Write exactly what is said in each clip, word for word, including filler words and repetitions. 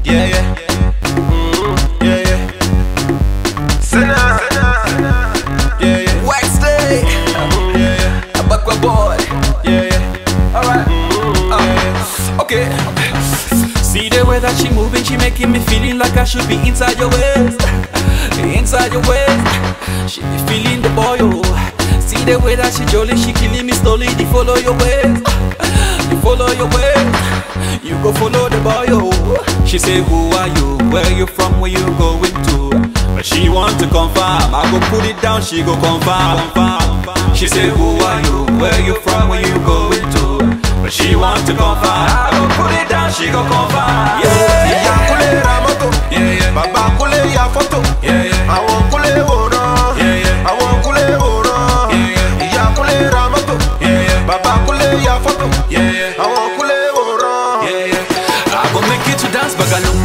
Yeah, yeah. Mm-hmm. Yeah, yeah. Senna. Yeah, yeah. Wednesday. Mm-hmm. Yeah, yeah. Abakwa boy. Yeah, yeah. Alright. Mm-hmm. Uh, Yeah, yeah. okay. See the way that she moving, she making me feeling like I should be inside your waist. Inside your waist. She be feeling the boy, oh. See the way that she jolly, she killing me slowly. They follow your waist. You follow your waist. You go follow the boy, oh. She say, who are you? Where you from? Where you going to? But she want to confirm. I go put it down, she go confirm. She say, who are you? Where you from? Where you going to? But she want to confirm. I go put it down, she go confirm. Yeah, Iya kule ramoto. Yeah, yeah. Baba kule ya photo. Yeah, yeah. Awon kule woro. Yeah, yeah. Awon kule woro. Yeah, yeah. Iya kule ramoto. Yeah, yeah. Baba kule ya photo. Yeah, yeah. Awon kule woro. yeah, yeah. I go make you to dance bagaloo.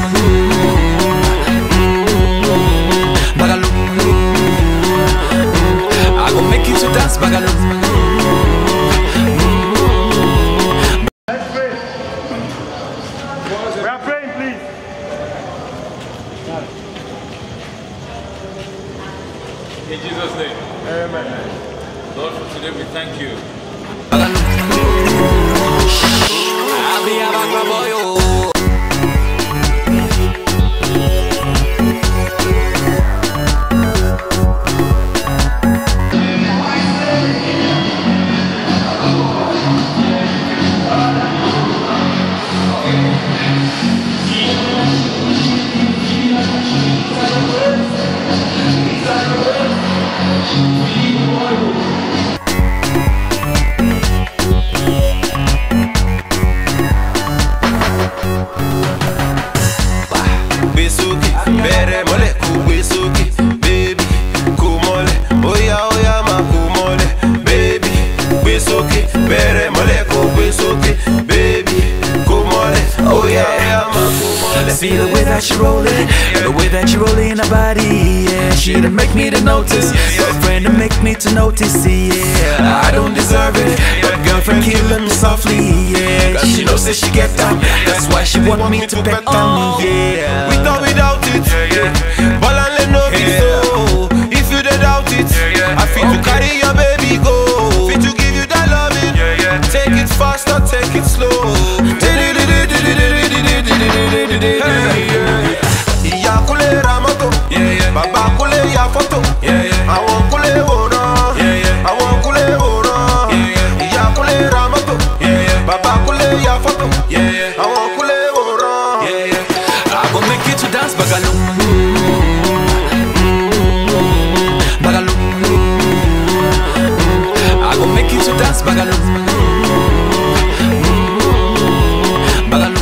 Bagaloo. I go make you to dance bagaloo. We are praying, please. In Jesus' name. Amen. Lord, for today we thank you. I'll be a backward boy, oh. Besuki, bere mole ku besuki, baby, kumole, oya oya ma kumole, baby, besuki, bere mole ku besuki, baby, kumole, oya oya ma kumole. See the way that she rollin', the way that she rollin' her body, yeah. She to make me to notice, girlfriend to make me to notice, yeah. I don't deserve it, but girlfriend killin' me softly, yeah. Cause she knows that she get down, that's why she want me to bet on me, yeah. With or without it, ball and let no be so. If you dey doubt it, I fit to carry your baby go. Fit to give you that loving, take it fast or take it slow. Iya kule ramoto, baba kule ya photo. Awon kule woro, awon kule woro. Iya kule ramoto, baba kule ya photo. Awon kule woro. I go make you to dance bagaloo. Bagaloo. I go make you to dance bagaloo. Bagaloo.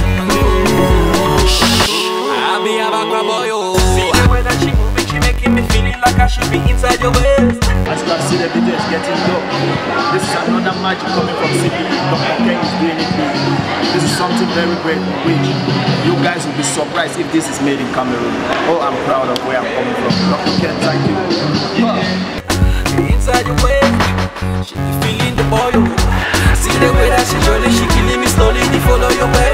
I'll be a backward boy, oh. See the way that she moving, she making me feeling like I should be inside your waist. As you can see, the video is getting dope. This is another magic coming from C B E. Doctor Ken is doing it big. This is something very great, which you guys will be surprised if this is made in Cameroon. Oh, I'm proud of where I'm coming from. Doctor Ken, thank you. Yeah. Inside your waist, she be feeling the boy, oh. See the way that she jolly, she killing me slowly, they follow your way.